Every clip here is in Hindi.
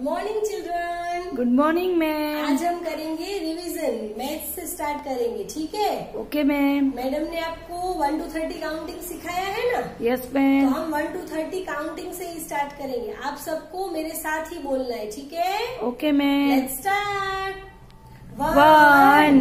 Morning children. Good morning ma'am. आज हम करेंगे रिवीजन, मैथ्स से स्टार्ट करेंगे, ठीक है? Okay ma'am. मैडम ने आपको 1 to 30 काउंटिंग सिखाया है ना? Yes ma'am. तो हम 1 to 30 काउंटिंग से ही स्टार्ट करेंगे। आप सबको मेरे साथ ही बोलना है, ठीक है? Okay ma'am. Let's start. 1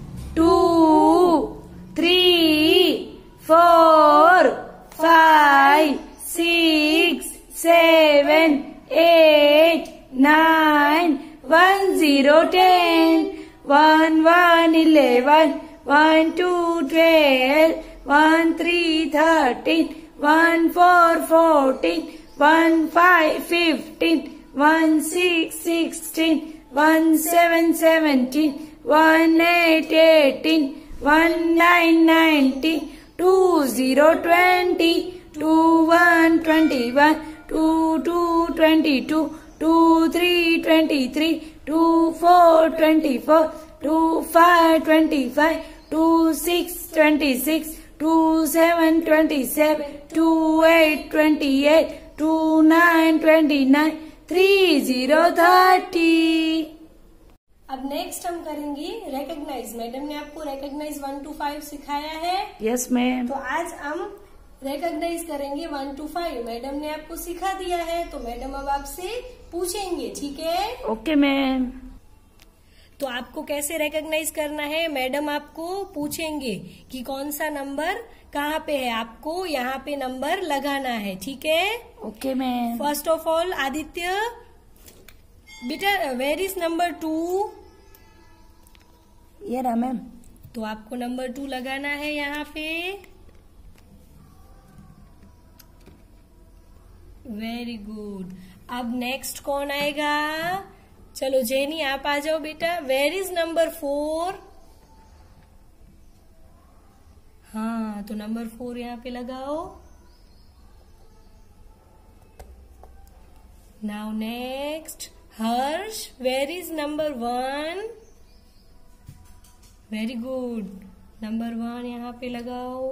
2 3 4 5 6 7 8 9 1 0 10 1 1 11 1 2 12 1 3 13 1 4 14 1 5 15 1 6 16 1 7 17 1 8 18 1 9 19 2 0 20 2 1 21 2 2 22 2 3 23 2 4 24 2 5 25 2 6 26 2 7 27 2 8 28 2 9 29 3 0 30। अब नेक्स्ट हम करेंगे रिकॉग्नाइज। मैडम ने आपको रिकॉग्नाइज 1 to 5 सिखाया है। Yes ma'am. तो आज हम रिकॉग्नाइज करेंगे 1 to 5। मैडम ने आपको सिखा दिया है, तो मैडम अब आपसे पूछेंगे, ठीक है? Okay ma'am. तो आपको कैसे रिकॉग्नाइज करना है, मैडम आपको पूछेंगे कि कौन सा नंबर कहाँ पे है, आपको यहाँ पे नंबर लगाना है, ठीक है? Okay ma'am. First of all Aditya, बेटा वेयर इज नंबर 2? ये रहा मैम। तो आपको नंबर 2 लगाना है यहाँ पे। Very good. अब नेक्स्ट कौन आएगा? चलो जेनी आप आ जाओ बेटा। Where is number 4? हाँ, तो नंबर 4 यहाँ पे लगाओ। Now next Harsh, where is number 1? Very good, number 1 यहाँ पे लगाओ।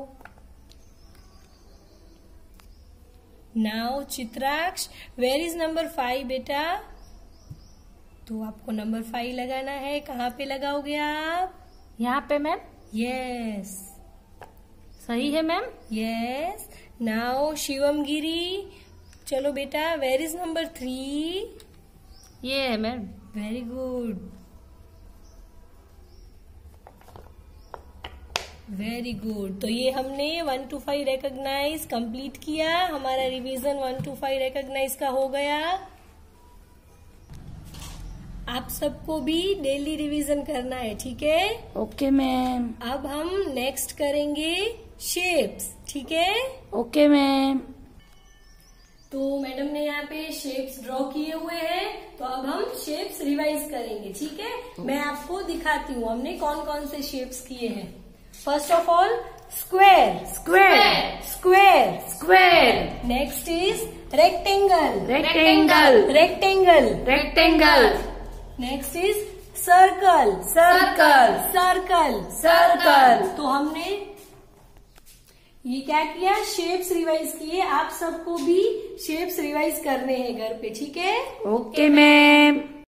Now Chitraksh, where is number 5 बेटा? तो आपको नंबर 5 लगाना है। कहाँ पे लगाओगे आप? यहाँ पे मैम। यस, सही है ma'am. Yes. Now Shivam Giri, चलो बेटा वेयर इज नंबर 3? ये है ma'am. Very good, very good. तो ये हमने 1 to 5 रिकॉग्नाइज कंप्लीट किया। हमारा रिवीजन 1 to 5 रिकॉग्नाइज का हो गया। आप सबको भी डेली रिवीजन करना है, ठीक है? Okay ma'am. अब हम नेक्स्ट करेंगे शेप्स, ठीक है? Okay ma'am. तो मैडम ने यहाँ पे शेप्स ड्रॉ किए हुए हैं, तो अब हम शेप्स रिवाइज करेंगे, ठीक है? मैं आपको दिखाती हूँ हमने कौन कौन से शेप्स किए हैं। First of all square, square, square, square. Next is rectangle, rectangle, rectangle, rectangle. Next is circle, circle, circle, circle. तो हमने ये क्या किया, शेप्स रिवाइज किए। आप सबको भी शेप्स रिवाइज करने हैं घर पे, ठीक है? Okay ma'am.